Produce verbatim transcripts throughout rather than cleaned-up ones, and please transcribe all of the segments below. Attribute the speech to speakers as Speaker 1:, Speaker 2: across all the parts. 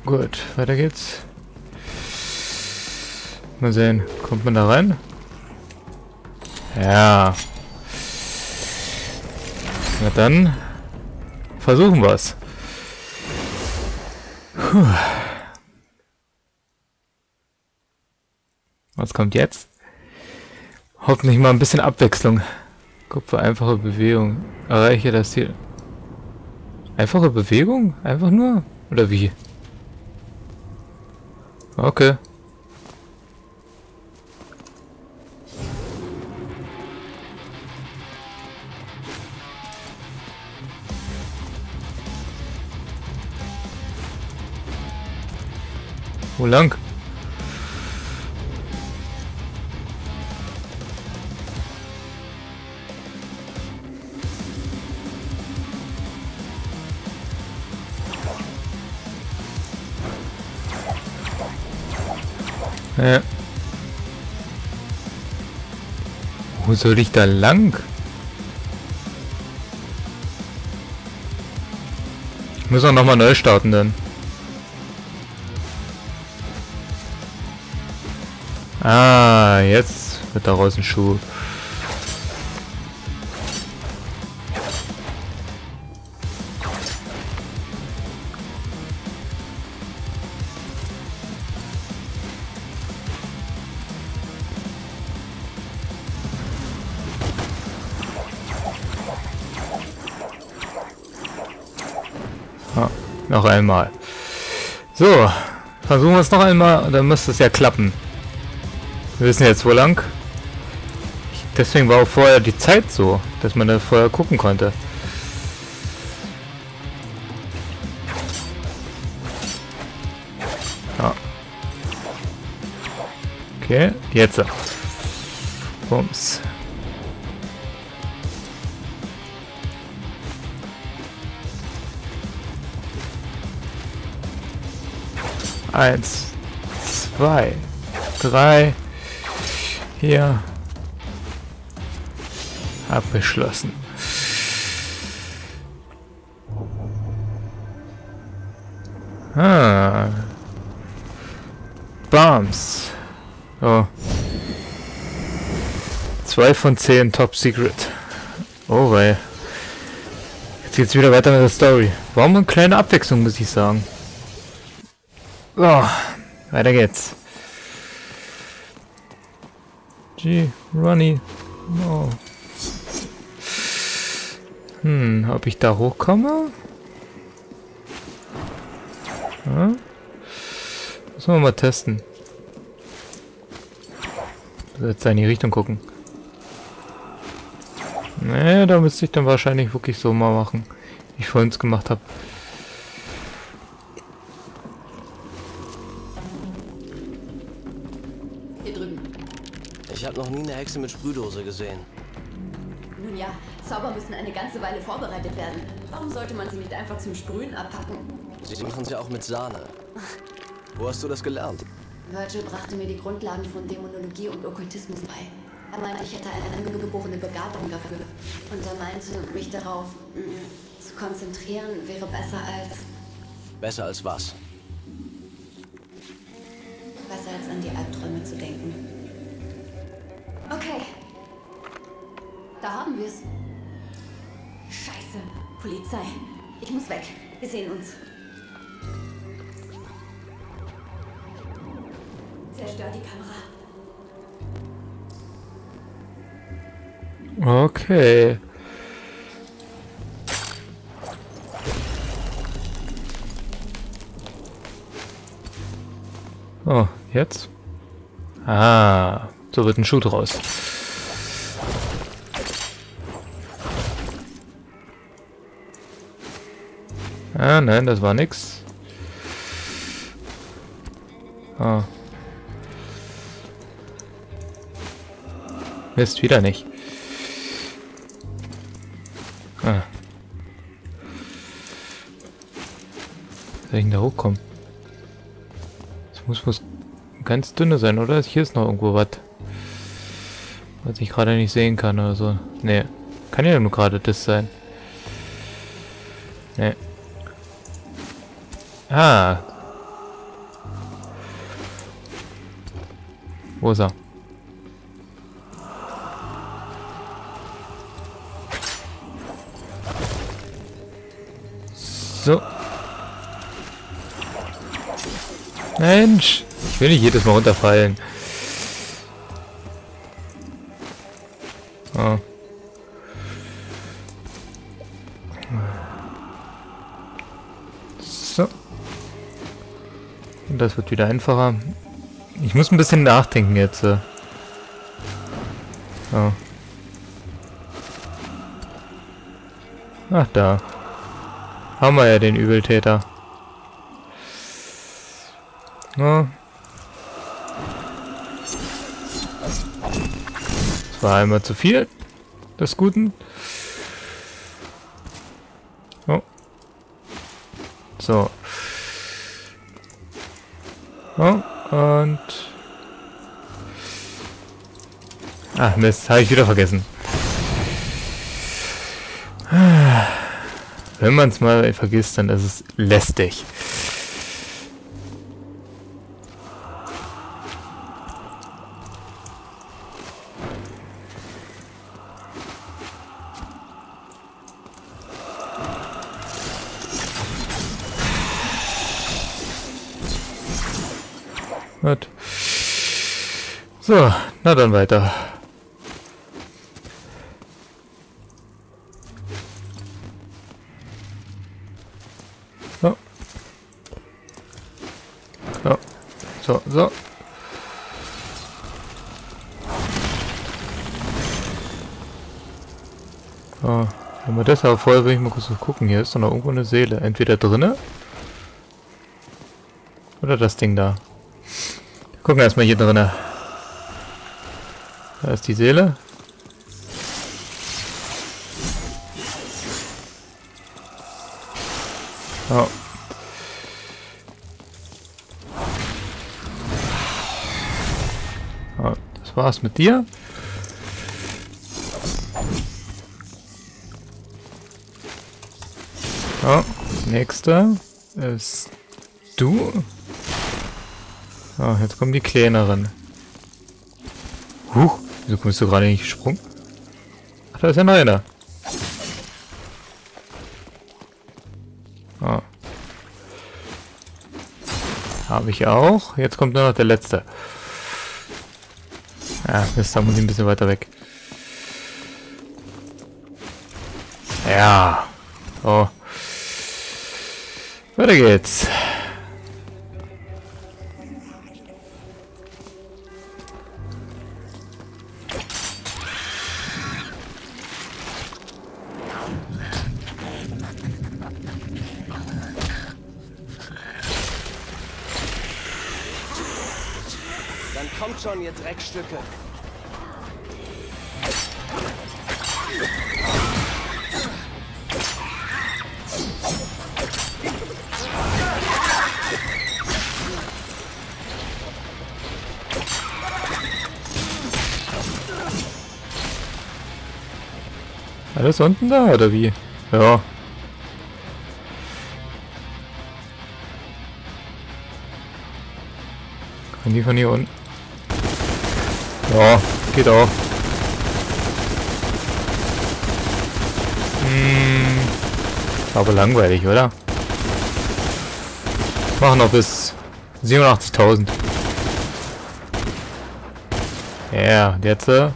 Speaker 1: Gut, weiter geht's. Mal sehen, kommt man da rein? Ja. Na dann versuchen wir es. Was kommt jetzt? Hoffentlich mal ein bisschen Abwechslung. Kupfer, einfache Bewegung. Erreiche das Ziel. Einfache Bewegung? Einfach nur? Oder wie? Okay. Wo lang? Ja. Wo soll ich da lang? Ich muss auch nochmal neu starten dann. Ah, jetzt wird daraus ein Schuh. Ah, noch einmal. So, versuchen wir es noch einmal, dann müsste es ja klappen. Wir wissen jetzt wo lang. Deswegen war auch vorher die Zeit so, dass man da vorher gucken konnte. Ja. Okay, jetzt. Bums. Eins, zwei, drei. Hier. Abgeschlossen. Ah. Bombs. Oh. Zwei von zehn Top Secret. Oh wei. Jetzt geht's wieder weiter mit der Story. Warum eine kleine Abwechslung, muss ich sagen. So, weiter geht's. G, Ronnie. Oh. Hm, ob ich da hochkomme? Ja. Müssen wir mal testen. Jetzt in die Richtung gucken. Nee, da müsste ich dann wahrscheinlich wirklich so mal machen, wie ich vorhin es gemacht habe.
Speaker 2: Ich habe noch nie eine Hexe mit Sprühdose gesehen.
Speaker 3: Nun ja, Zauber müssen eine ganze Weile vorbereitet werden. Warum sollte man sie nicht einfach zum Sprühen abpacken?
Speaker 2: Sie machen es ja auch mit Sahne. Wo hast du das gelernt?
Speaker 3: Virgil brachte mir die Grundlagen von Dämonologie und Okkultismus bei. Er meinte, ich hätte eine angeborene Begabung dafür. Und er meinte, mich darauf mh, zu konzentrieren wäre besser als...
Speaker 2: Besser als was?
Speaker 3: Besser als an die Albträume zu denken. Okay. Da haben wir es. Scheiße. Polizei. Ich muss weg. Wir sehen uns. Zerstör die Kamera.
Speaker 1: Okay. Oh, jetzt? Ah, so wird ein Schuh draus. Ah, nein, das war nix. Ah. Mist, wieder nicht. Ah. Soll ich denn da hochkommen? Das muss was ganz dünne sein, oder? Hier ist noch irgendwo was. Was ich gerade nicht sehen kann oder so. Nee. Kann ja nur gerade das sein. Nee. Ah. Wo ist er? So. Mensch. Ich will nicht jedes Mal runterfallen. Oh. So. Und das wird wieder einfacher. Ich muss ein bisschen nachdenken jetzt. So. Ach, da. Haben wir ja den Übeltäter. Ja. Das war einmal zu viel des Guten. Oh. So. Oh, und... Ach Mist, habe ich wieder vergessen. Wenn man es mal vergisst, dann ist es lästig. Gut. So, na dann weiter. So. So, so, so. So, wenn wir das aber vorher will ich mal kurz gucken. Hier ist doch noch irgendwo eine Seele. Entweder drinne oder das Ding da. Gucken wir erstmal hier drinne. Da ist die Seele. Oh. Oh, das war's mit dir. Oh, nächster ist du. Oh, jetzt kommen die kleineren. Huch, wieso kommst du gerade nicht gesprungen? Ach, da ist ja noch einer. Oh. Habe ich auch. Jetzt kommt nur noch der letzte. Ja, Mist, da muss ich ein bisschen weiter weg. Ja. So. Weiter geht's.
Speaker 2: Dann kommt schon, ihr Dreckstücke.
Speaker 1: Alles unten da, oder wie? Ja. Kann die von hier unten? Ja, geht auch. Hm. Aber langweilig, oder? Machen noch bis siebenundachtzigtausend. Ja, und jetzt... Äh,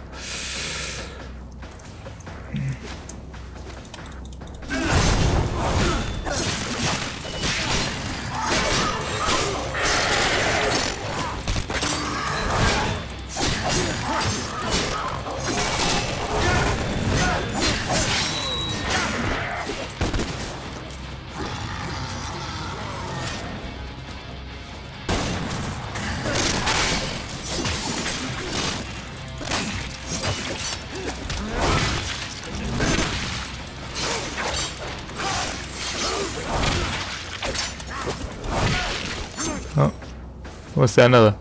Speaker 1: oh. Wo ist der andere?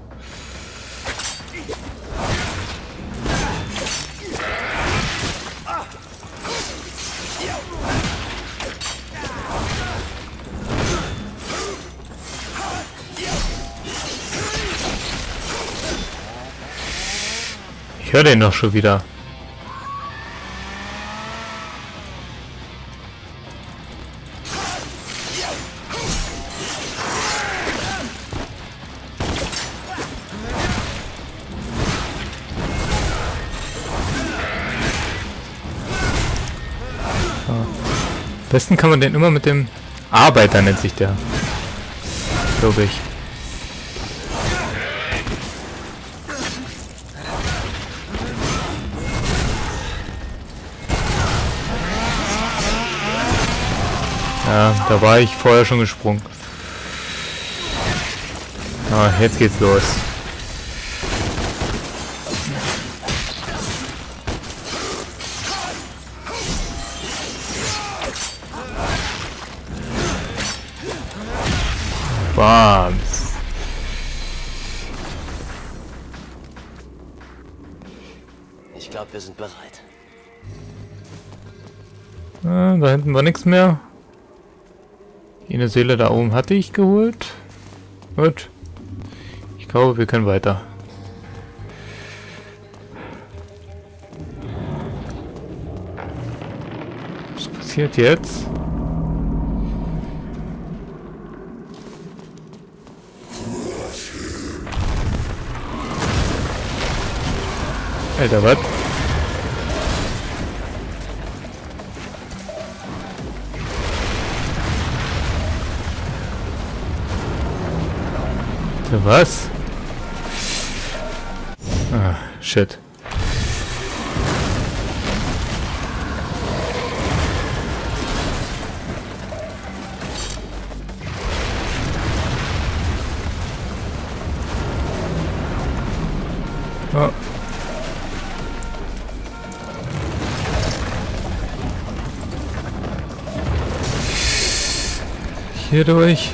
Speaker 1: Ich höre den doch schon wieder. Am besten kann man den immer mit dem Arbeiter, nennt sich der. Glaube ich. Ja, da war ich vorher schon gesprungen. Ah, jetzt geht's los. Bams.
Speaker 2: Ich glaube, wir sind bereit.
Speaker 1: Ah, da hinten war nichts mehr. Eine Seele da oben hatte ich geholt. Gut. Ich glaube, wir können weiter. Was passiert jetzt? Alter, was? Was? Ah, shit. Oh. Hier durch.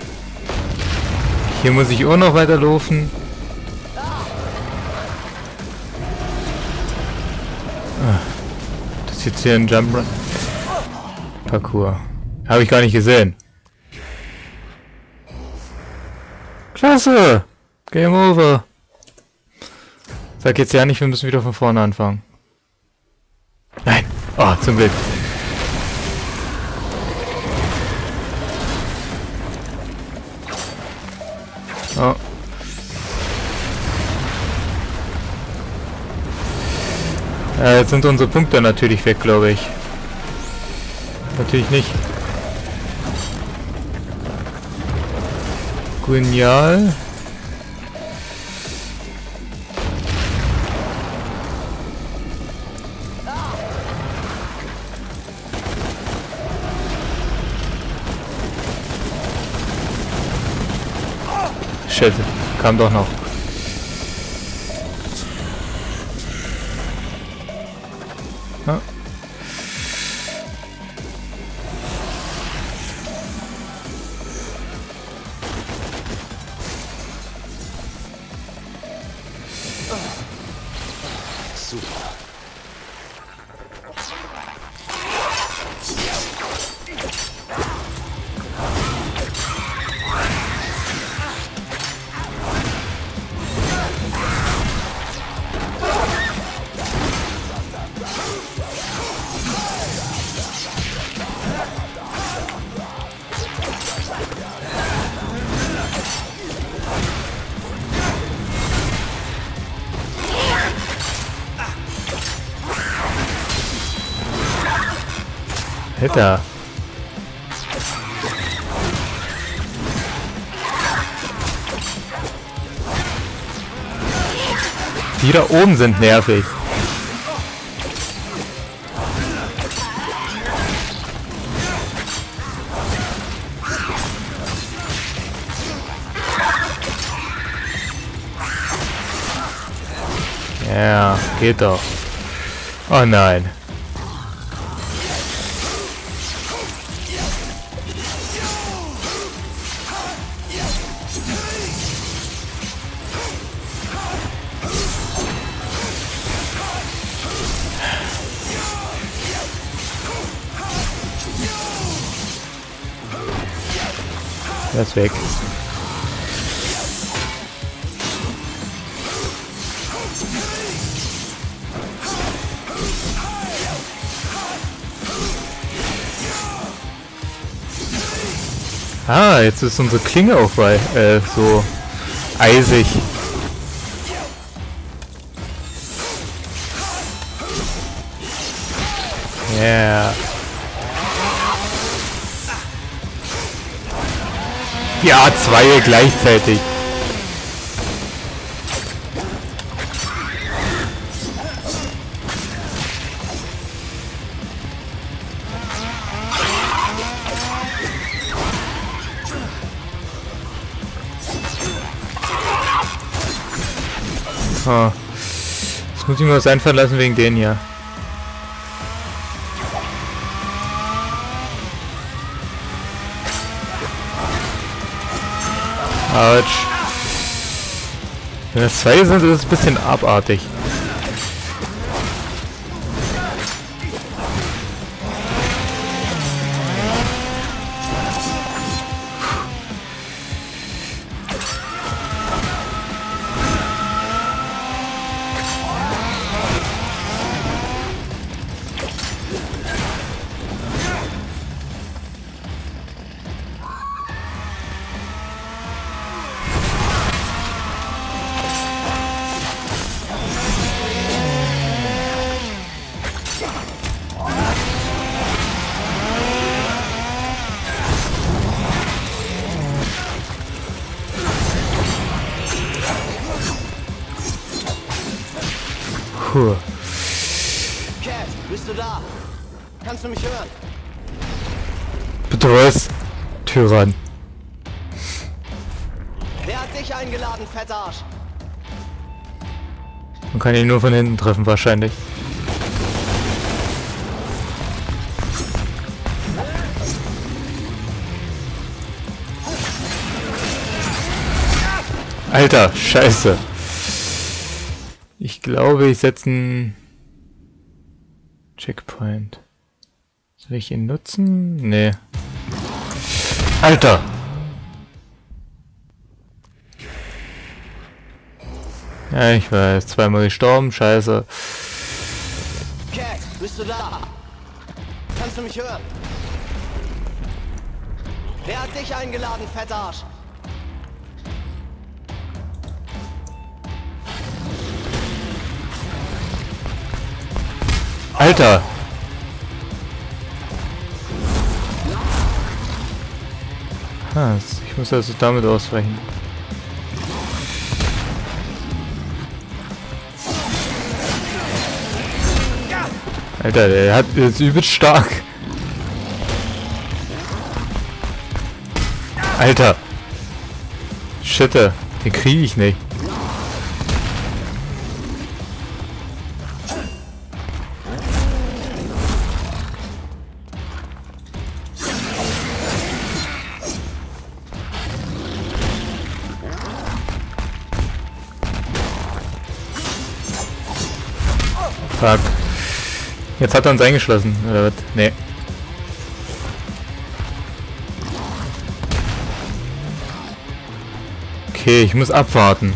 Speaker 1: Hier muss ich auch noch weiterlaufen. Ah, das ist jetzt hier ein Jump Run Parcours. Habe ich gar nicht gesehen. Klasse! Game over. Sag jetzt ja nicht, wir müssen wieder von vorne anfangen. Nein! Oh, zum Glück. Oh. Ja, jetzt sind unsere Punkte natürlich weg, glaube ich. Natürlich nicht. Genial. Shit, kam doch noch. Ja.
Speaker 2: Super.
Speaker 1: Alter. Die da oben sind nervig. Ja, geht doch. Oh nein. Er ist weg. Ah, jetzt ist unsere Klinge auch bei, äh, so eisig. Yeah. Ja, zwei gleichzeitig. Oh. Jetzt muss ich mir was einfallen lassen wegen denen hier. Autsch. Wenn das zwei sind, ist es ein bisschen abartig. Puh.
Speaker 2: Cat, bist du da? Kannst du mich hören?
Speaker 1: Bitte was? Tyrann.
Speaker 2: Wer hat dich eingeladen, Fettarsch?
Speaker 1: Man kann ihn nur von hinten treffen, wahrscheinlich. Alter, scheiße. Ich glaube, ich setze einen Checkpoint. Soll ich ihn nutzen? Nee. Alter! Ja, ich war jetzt zweimal gestorben, scheiße.
Speaker 2: Cat, bist du da? Kannst du mich hören? Wer hat dich eingeladen, Fettarsch?
Speaker 1: Alter! Ah, ich muss also damit ausweichen. Alter, der hat ist übelst stark. Alter! Shit, den kriege ich nicht. Fuck. Jetzt hat er uns eingeschlossen, oder was? Nee. Okay, ich muss abwarten.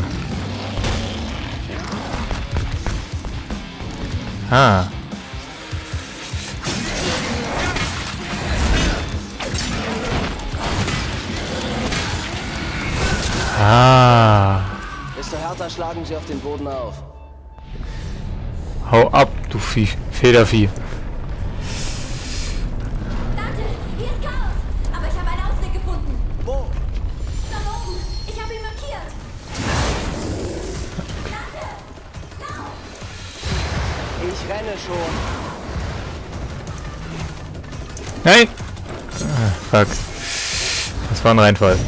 Speaker 1: Ah. Ah.
Speaker 2: Desto härter schlagen sie auf den Boden auf.
Speaker 1: Hau ab, du Vieh, Federvieh.
Speaker 3: Danke, hier ist Chaos. Aber ich habe einen Ausweg gefunden.
Speaker 2: Wo?
Speaker 3: Da oben. Ich habe ihn markiert. Danke. Now.
Speaker 2: Ich renne schon.
Speaker 1: Nein! Ah, fuck. Das war ein Reinfall.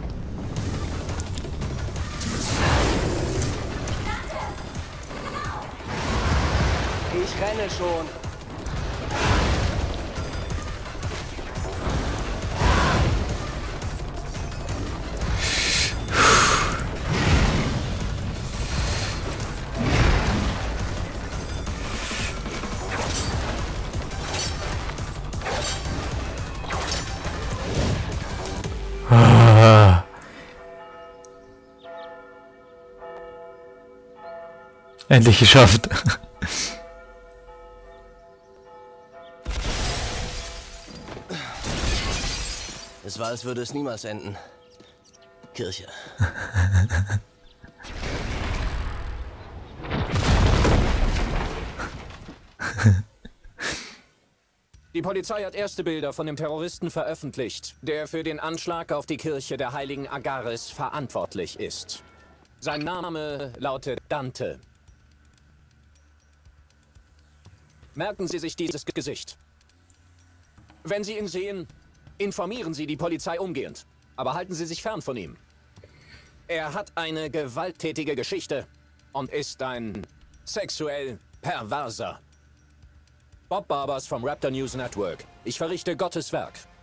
Speaker 2: Ich renne schon.
Speaker 1: Ah. Endlich geschafft.
Speaker 2: Es war, als würde es niemals enden. Kirche.
Speaker 4: Die Polizei hat erste Bilder von dem Terroristen veröffentlicht, der für den Anschlag auf die Kirche der heiligen Agares verantwortlich ist. Sein Name lautet Dante. Merken Sie sich dieses Gesicht. Wenn Sie ihn sehen, informieren Sie die Polizei umgehend, aber halten Sie sich fern von ihm. Er hat eine gewalttätige Geschichte und ist ein sexuell Perverser. Bob Barbers vom Raptor News Network. Ich verrichte Gottes Werk.